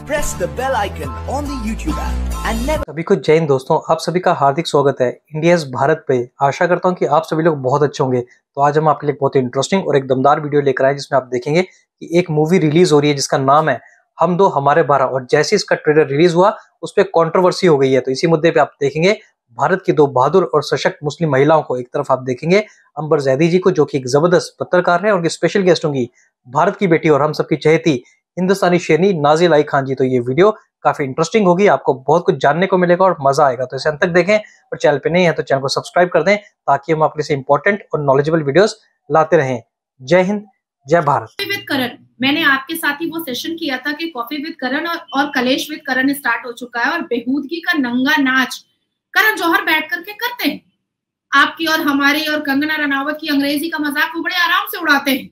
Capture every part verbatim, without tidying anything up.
press the bell icon on the YouTube app and never। सभी को जय हिंद दोस्तों, आप सभी का हार्दिक स्वागत है इंडियाज भारत पे। आशा करता हूं कि आप सभी लोग बहुत अच्छे होंगे। तो आज हम आपके लिए बहुत ही इंटरेस्टिंग और एक दमदार वीडियो लेकर आए जिसमें आप देखेंगे कि एक मूवी रिलीज हो रही है जिसका नाम है हम दो हमारे बारह, और जैसे इसका ट्रेलर रिलीज हुआ उस पर कॉन्ट्रोवर्सी हो गई है। तो इसी मुद्दे पे आप देखेंगे भारत की दो बहादुर और सशक्त मुस्लिम महिलाओं को। एक तरफ आप देखेंगे अंबर जैदी जी को, जो कि एक जबरदस्त पत्रकार है, और उनकी स्पेशल गेस्ट होंगी भारत की बेटी और हम सबकी चहेती हिंदुस्तानी शेरनी नाज़िल आई खान जी। तो ये वीडियो काफी इंटरेस्टिंग होगी, आपको बहुत कुछ जानने को मिलेगा और मजा आएगा। तो इसे अंत तक देखें, और चैनल पे नहीं है तो चैनल को सब्सक्राइब कर दें ताकि हम आपके लिए इंपॉर्टेंट और नॉलेजेबल वीडियोस लाते रहें। जय हिंद, जय भारत। कॉफी विद करण, मैंने आपके साथ ही वो सेशन किया था कि कॉफी विद करण और, और कलेश विद करण स्टार्ट हो चुका है, और बेहूदगी का नंगा नाच करण जौहर बैठ करके करते हैं। आपकी और हमारी और कंगना रनावत की अंग्रेजी का मजाक वो बड़े आराम से उड़ाते हैं।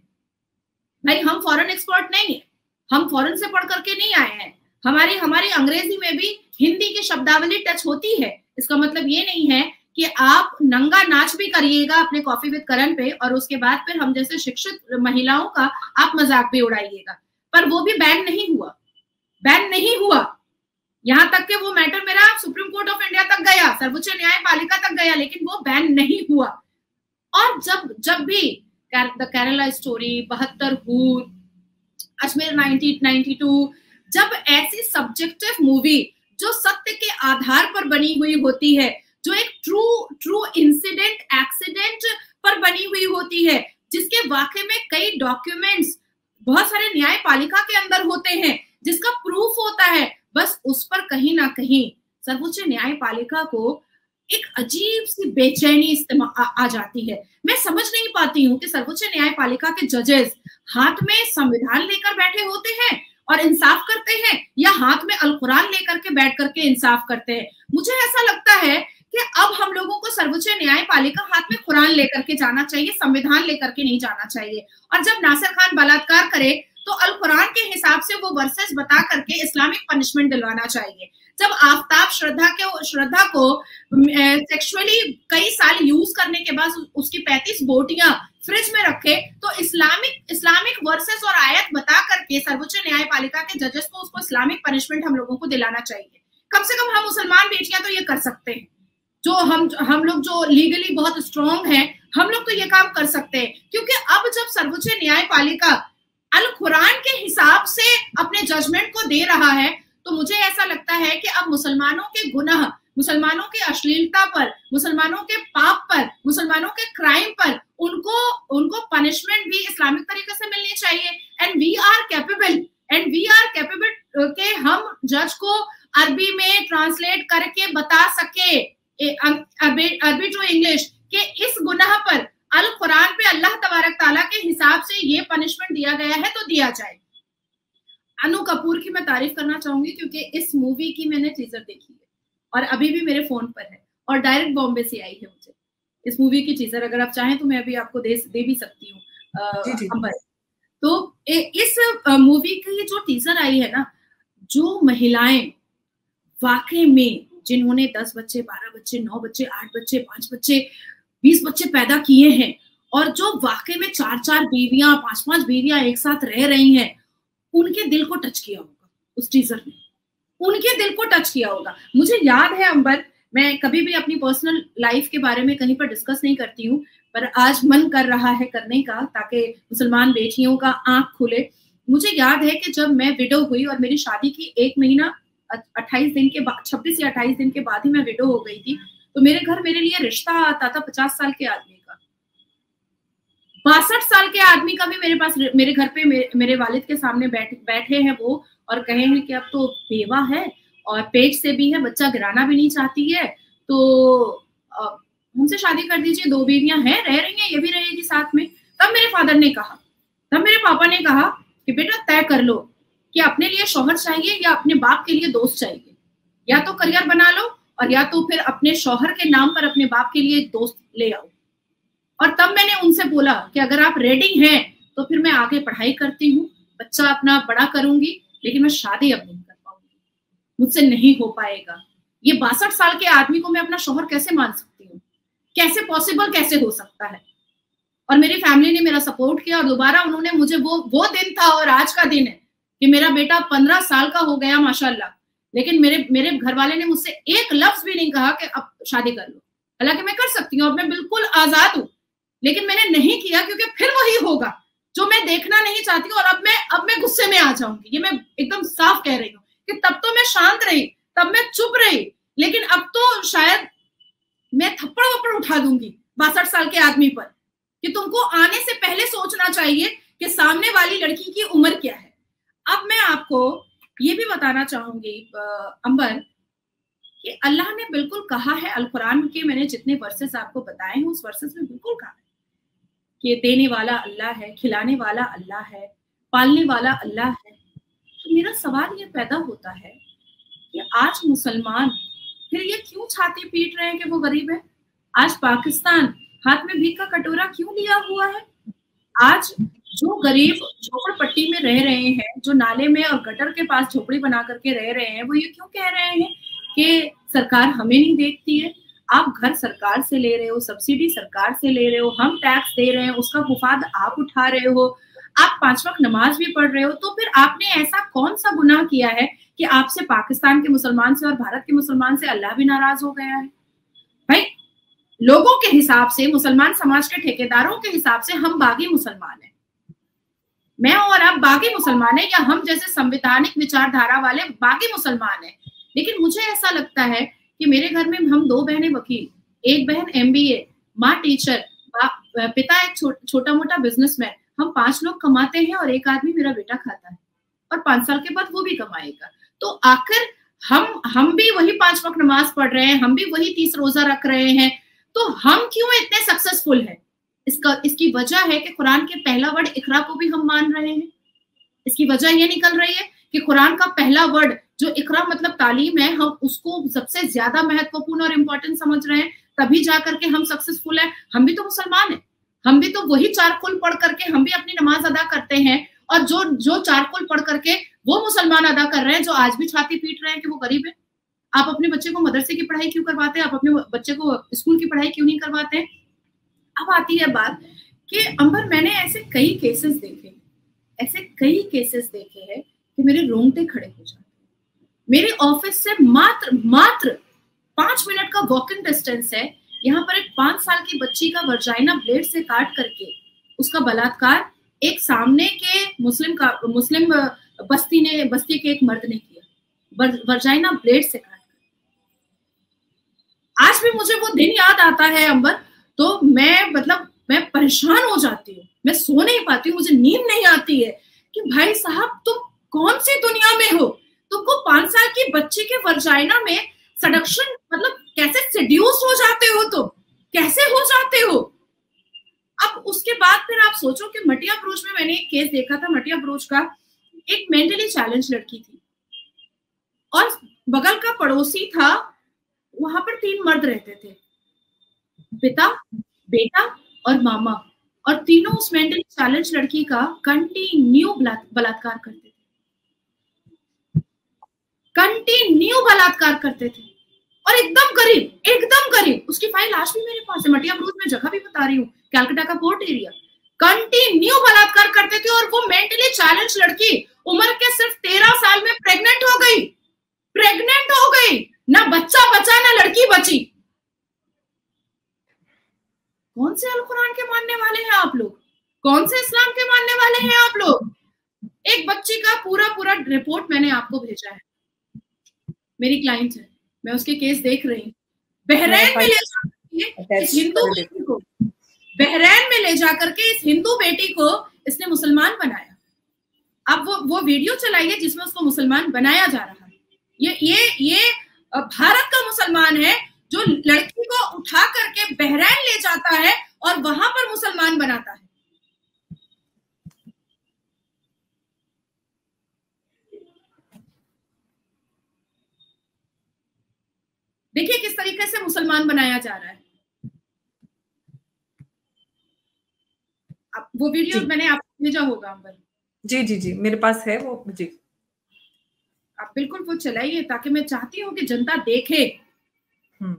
भाई, हम फॉरेन एक्सपर्ट नहीं है, हम फॉरेन से पढ़ करके नहीं आए हैं। हमारी हमारी अंग्रेजी में भी हिंदी की शब्दावली टच होती है। इसका मतलब ये नहीं है कि आप नंगा नाच भी करिएगा अपने कॉफी विद करण पे और उसके बाद फिर हम जैसे शिक्षित महिलाओं का आप मजाक भी उड़ाइएगा। पर वो भी बैन नहीं हुआ, बैन नहीं हुआ। यहाँ तक कि वो मैटर मेरा सुप्रीम कोर्ट ऑफ इंडिया तक गया, सर्वोच्च न्यायपालिका तक गया, लेकिन वो बैन नहीं हुआ। और जब जब भी द केरला स्टोरी, बहत्तर हूर, अजमेर नाइनटीन नाइंटी टू, जब ऐसी सब्जेक्टिव मूवी जो सत्य के आधार पर बनी हुई होती है, जो एक ट्रू ट्रू इंसिडेंट एक्सीडेंट पर बनी हुई होती है, जिसके वाकई में कई डॉक्यूमेंट्स बहुत सारे न्यायपालिका के अंदर होते हैं, जिसका प्रूफ होता है, बस उस पर कहीं ना कहीं सर्वोच्च न्यायपालिका को एक अजीब सी बेचैनी आ, आ जाती है। मैं समझ नहीं पाती हूँ कि सर्वोच्च न्यायपालिका के जजेस हाथ में संविधान लेकर बैठे होते हैं और इंसाफ करते हैं, या हाथ में अल कुरान लेकर के बैठ करके इंसाफ करते हैं। मुझे ऐसा लगता है कि अब हम लोगों को सर्वोच्च न्यायपालिका हाथ में कुरान लेकर के जाना चाहिए, संविधान लेकर के नहीं जाना चाहिए। और जब नासिर खान बलात्कार करे तो अल कुरान के हिसाब से वो वर्सेस बता करके इस्लामिक पनिशमेंट दिलवाना चाहिए। जब आफ्ताब श्रद्धा के श्रद्धा को सेक्सुअली कई साल यूज करने के बाद उसकी पैंतीस बोटियां फ्रिज में रखे, तो इस्लामिक इस्लामिक वर्सेस और आयत बता करके सर्वोच्च न्यायपालिका के जजेस को उसको इस्लामिक पनिशमेंट हम लोगों को दिलाना चाहिए। कम से कम हम मुसलमान बेटियां तो ये कर सकते हैं, जो हम हम लोग जो लीगली बहुत स्ट्रॉन्ग हैं, हम लोग तो ये काम कर सकते हैं। क्योंकि अब जब सर्वोच्च न्यायपालिका अल कुरान के हिसाब से अपने जजमेंट को दे रहा है, तो मुझे ऐसा लगता है कि अब मुसलमानों के गुनाह, मुसलमानों की अश्लीलता पर, मुसलमानों के पाप पर, मुसलमानों के क्राइम पर उनको उनको पनिशमेंट भी इस्लामिक तरीके से मिलनी चाहिए। And we are capable and we are capable के हम जज को अरबी में ट्रांसलेट करके बता सके, अरबी अरबी टू इंग्लिश, के इस गुनाह पर अल कुरान पे अल्लाह तबारक ताला के हिसाब से ये पनिशमेंट दिया गया है तो दिया जाए। अनु कपूर की मैं तारीफ करना चाहूंगी क्योंकि इस मूवी की मैंने टीजर देखी है और अभी भी मेरे फोन पर है, और डायरेक्ट बॉम्बे से आई है मुझे इस मूवी की टीजर। अगर आप चाहें तो मैं अभी आपको दे दे भी सकती हूँ। तो इस मूवी की जो टीजर आई है ना, जो महिलाएं वाकई में जिन्होंने दस बच्चे, बारह बच्चे, नौ बच्चे, आठ बच्चे, पांच बच्चे, बीस बच्चे पैदा किए हैं, और जो वाकई में चार चार बीवियां, पांच पांच बीवियां एक साथ रह रही हैं, उनके दिल को टच किया होगा उस टीजर ने, उनके दिल को टच किया होगा। मुझे याद है अंबर, मैं कभी भी अपनी पर्सनल लाइफ के बारे में कहीं पर डिस्कस नहीं करती हूँ, पर आज मन कर रहा है करने का ताकि मुसलमान बेटियों का आंख खुले। मुझे याद है कि जब मैं विडो हुई और मेरी शादी की एक महीना अट्ठाईस दिन के बाद, छब्बीस या अट्ठाईस दिन के बाद ही मैं विडो हो गई थी, तो मेरे घर मेरे लिए रिश्ता आता था पचास साल के आदमी का, बासठ साल के आदमी का भी मेरे पास, मेरे घर पे मेरे, मेरे वालिद के सामने बैठ बैठे हैं वो, और कहे हैं कि अब तो बेवा है और पेट से भी है, बच्चा गिराना भी नहीं चाहती है, तो हमसे शादी कर दीजिए, दो बीवियां हैं, रह रही हैं, ये भी रहेगी साथ में। तब मेरे फादर ने कहा, तब मेरे पापा ने कहा कि बेटा तय कर लो कि अपने लिए शौहर चाहिए या अपने बाप के लिए दोस्त चाहिए, या तो करियर बना लो और या तो फिर अपने शौहर के नाम पर अपने बाप के लिए एक दोस्त ले आओ। और तब मैंने उनसे बोला कि अगर आप रेडी हैं तो फिर मैं आगे पढ़ाई करती हूँ, बच्चा अपना बड़ा करूंगी, लेकिन मैं शादी अब नहीं कर पाऊंगी, मुझसे नहीं हो पाएगा। ये बासठ साल के आदमी को मैं अपना शौहर कैसे मान सकती हूँ, कैसे पॉसिबल, कैसे हो सकता है। और मेरी फैमिली ने मेरा सपोर्ट किया और दोबारा उन्होंने मुझे, वो वो दिन था और आज का दिन है कि मेरा बेटा पंद्रह साल का हो गया माशाल्लाह, लेकिन मेरे मेरे घर वाले ने मुझसे एक लफ्ज भी नहीं कहा कि अब शादी कर लो। हालांकि मैं कर सकती हूँ, अब मैं बिल्कुल आजाद हूँ, लेकिन मैंने नहीं किया क्योंकि फिर वही होगा जो मैं देखना नहीं चाहती हूँ। और अब मैं अब मैं गुस्से में आ जाऊंगी, ये मैं एकदम साफ कह रही हूँ कि तब तो मैं शांत रही, तब मैं चुप रही, लेकिन अब तो शायद मैं थप्पड़ वप्पड़ उठा दूंगी बासठ साल के आदमी पर कि तुमको आने से पहले सोचना चाहिए कि सामने वाली लड़की की उम्र क्या है। अब मैं आपको ये भी बताना चाहूंगी अंबर कि अल्लाह ने बिल्कुल कहा है, अल कुरान के मैंने जितने वर्सेस आपको बताए हैं उस वर्सेस में बिल्कुल कहा है कि देने वाला अल्लाह है, खिलाने वाला अल्लाह है, पालने वाला अल्लाह है। तो मेरा सवाल ये पैदा होता है कि आज मुसलमान फिर ये क्यों छाती पीट रहे हैं कि वो गरीब है? आज पाकिस्तान हाथ में भीख का कटोरा क्यों लिया हुआ है? आज जो गरीब झोपड़पट्टी में रह रहे हैं, जो नाले में और गटर के पास झोपड़ी बना करके रह रहे हैं, वो ये क्यों कह रहे हैं कि सरकार हमें नहीं देखती है? आप घर सरकार से ले रहे हो, सब्सिडी सरकार से ले रहे हो, हम टैक्स दे रहे हैं, उसका मुफाद आप उठा रहे हो, आप पांच वक्त नमाज भी पढ़ रहे हो, तो फिर आपने ऐसा कौन सा गुनाह किया है कि आपसे पाकिस्तान के मुसलमान से और भारत के मुसलमान से अल्लाह भी नाराज हो गया है? भाई लोगों के हिसाब से, मुसलमान समाज के ठेकेदारों के हिसाब से हम बागी मुसलमान हैं, मैं और आप बागी मुसलमान है, या हम जैसे संवैधानिक विचारधारा वाले बागी मुसलमान है। लेकिन मुझे ऐसा लगता है कि मेरे घर में हम दो बहनें वकील, एक बहन एमबीए, माँ टीचर, पिता एक छो, छोटा मोटा बिजनेसमैन, हम पांच लोग कमाते हैं और एक आदमी मेरा बेटा खाता है और पांच साल के बाद वो भी कमाएगा। तो आखिर हम हम भी वही पांच वक्त नमाज पढ़ रहे हैं, हम भी वही तीस रोजा रख रहे हैं, तो हम क्यों इतने सक्सेसफुल हैं? इसका इसकी वजह है कि कुरान के पहला वर्ड इकरा को भी हम मान रहे हैं। इसकी वजह ये निकल रही है कि कुरान का पहला वर्ड जो इकरा मतलब तालीम है, हम उसको सबसे ज्यादा महत्वपूर्ण और इम्पोर्टेंट समझ रहे हैं, तभी जाकर के हम सक्सेसफुल है। हम भी तो मुसलमान है, हम भी तो वही चार कुल पढ़ करके हम भी अपनी नमाज अदा करते हैं, और जो जो चार कुल पढ़ करके वो मुसलमान अदा कर रहे हैं जो आज भी छाती पीट रहे हैं कि वो गरीब है। आप अपने बच्चे को मदरसे की पढ़ाई क्यों करवाते हैं? आप अपने बच्चे को स्कूल की पढ़ाई क्यों नहीं करवाते? अब आती है बात कि अंबर, मैंने ऐसे कई केसेस देखे ऐसे कई केसेस देखे हैं कि मेरे रोंगटे खड़े हो जाते हैं। मेरे ऑफिस से मात्र मात्र पांच मिनट का वॉकिंग डिस्टेंस है, यहाँ पर एक पांच साल की बच्ची का वर्जाइना ब्लेड से काट करके उसका बलात्कार एक सामने के मुस्लिम का मुस्लिम बस्ती ने बस्ती के एक मर्द ने किया, वर्जाइना ब्लेड से काट कर। आज भी मुझे वो दिन याद आता है अंबर, तो मैं मतलब मैं परेशान हो जाती हूँ, मैं सो नहीं पाती हूँ, मुझे नींद नहीं आती है कि भाई साहब तुम कौन सी दुनिया में हो? तुमको पांच साल की बच्ची के वर्जाइना में सडक्शन मतलब कैसे सेड्यूस हो जाते हो? तुम कैसे हो जाते हो? अब उसके बाद फिर आप सोचो कि मटिया ब्रोच में मैंने एक केस देखा था। मटिया ब्रोच का एक मेंटली चैलेंज लड़की थी और बगल का पड़ोसी था, वहां पर तीन मर्द रहते थे, पिता, बेटा और मामा, और तीनों उस मेंटली चैलेंज लड़की का कंटिन्यू बलात्कार करते थे कंटिन्यू बलात्कार करते थे और एकदम करीब एकदम करीब उसकी फाइल आज भी मेरे पास है। मटिया ब्रूज में जगह भी बता रही हूँ, कैलकाटा का पोर्ट एरिया। कंटिन्यू बलात्कार करते थे और वो मेंटली चैलेंज लड़की उम्र के सिर्फ तेरह साल में प्रेग्नेंट हो गई प्रेग्नेंट हो गई ना बच्चा बचा ना लड़की बची। कौन से अल कुरान के मानने वाले हैं आप लोग? कौन से इस्लाम के मानने वाले हैं आप लोग? एक बच्ची का पूरा पूरा रिपोर्ट मैंने आपको भेजा है, मेरी क्लाइंट है, मैं उसके केस देख रही हूँ। बहरैन में ले जाकर इस हिंदू बेटी को बहरैन में ले जाकर के इस हिंदू बेटी को इसने मुसलमान बनाया। अब वो वो वीडियो चलाइए जिसमें उसको मुसलमान बनाया जा रहा है। ये ये ये भारत का मुसलमान है जो लड़की को उठा करके बहरैन ले जाता है और वहां पर मुसलमान बनाता है। देखिए किस तरीके से मुसलमान बनाया जा रहा है। अब वो वीडियो मैंने आपको भेजा होगा अंबर। जी जी जी मेरे पास है वो। जी आप बिल्कुल वो चलाइए ताकि मैं चाहती हूँ कि जनता देखे। हम्म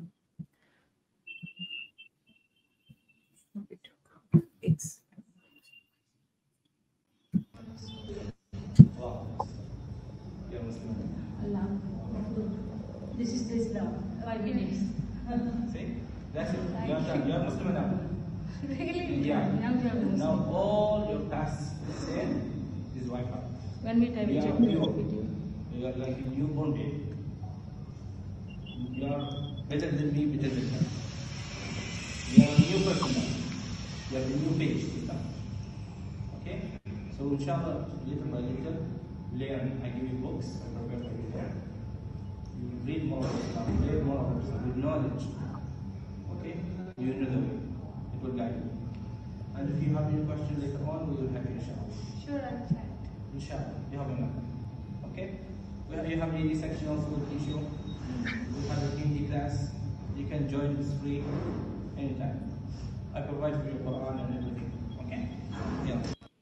Allah. This is this now. Five minutes. See? That's it. You are done. You are Muslim now. Really? Yeah. Now you are Muslim. Now all your tasks said is wiped out. One minute I will You check are the new. video. You are like a newborn baby. You are better than me, better than her. You are a new person now. You have a new page now. Okay? So inshallah, little by little, learn. I give you books. I prepare for you there. You will read more of Islam, learn more of Islam with knowledge. Okay? You know the way. It will guide you. And if you have any questions later on, we will have you inshallah. Sure, I will try. Inshallah. You have enough. Okay? Well, you have any section also will teach you. We have a Hindi class. You can join this free anytime. I provide for your Quran and everything. Okay? Yeah.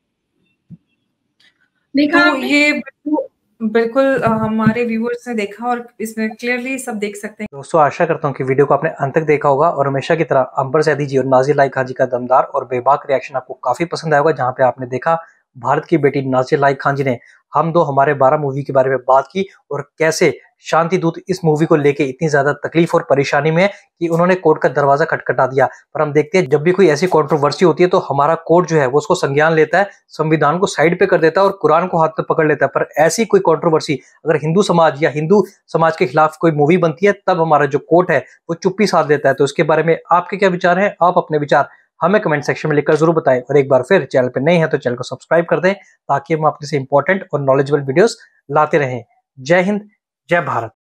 देखा तो आपने? ये बिल्कुल बिल्कुल अ, हमारे viewers ने देखा और इसमें क्लियरली सब देख सकते हैं। दोस्तों आशा करता हूँ कि वीडियो को आपने अंत तक देखा होगा और हमेशा की तरह अंबर सैदी जी और नाज़िया लाइक खान जी का दमदार और बेबाक रिएक्शन आपको काफी पसंद आया होगा, जहाँ पे आपने देखा भारत की बेटी नाज़िया लाइक खान जी ने हम दो हमारे बारह मूवी के बारे में बात की और कैसे शांति दूत इस मूवी को लेके इतनी ज्यादा तकलीफ और परेशानी में है कि उन्होंने कोर्ट का दरवाजा खटखटा दिया। पर हम देखते हैं जब भी कोई ऐसी कंट्रोवर्सी होती है तो हमारा कोर्ट जो है वो उसको संज्ञान लेता है, संविधान को साइड पे कर देता है और कुरान को हाथ पे पकड़ लेता है। पर ऐसी कोई कंट्रोवर्सी अगर हिंदू समाज या हिंदू समाज के खिलाफ कोई मूवी बनती है तब हमारा जो कोर्ट है वो चुप्पी साध लेता है। तो इसके बारे में आपके क्या विचार हैं? आप अपने विचार हमें कमेंट सेक्शन में लिखकर जरूर बताएं और एक बार फिर चैनल पर नए हैं तो चैनल को सब्सक्राइब कर दें ताकि हम अपने से इंपॉर्टेंट और नॉलेजेबल वीडियोस लाते रहें। जय हिंद, जय भारत।